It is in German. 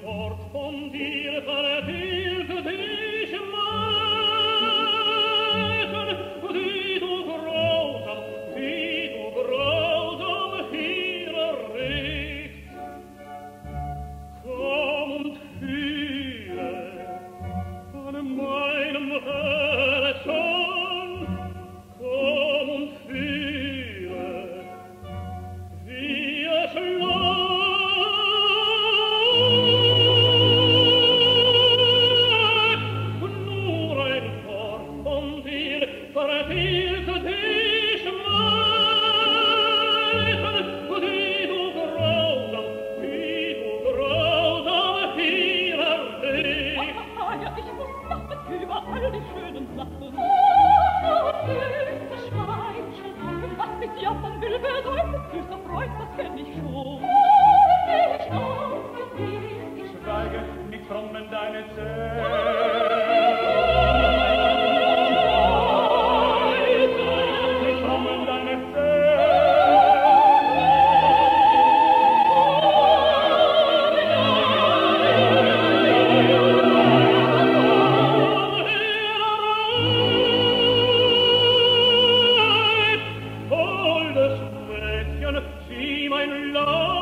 fort von dir, vertilgt dich Märchen, wie du grausam hier erregt. Komm und fühle an meinem Herzen, komm und fühle, wie es läuft. Nur ein Wort von dir vertilgt dich Märchen, wie du grausam hier erregt. Ja, ich muss lachen über all die schönen Sachen. Süßes Schweinchen, was mit Jammern will bedeuten, süßer Freund, das kenn ich schon. Ich aufgewählt, Schweige, nicht frommen deine Zähne. Nicht frommen deine Holdes Mädchen, sieh mein Leid,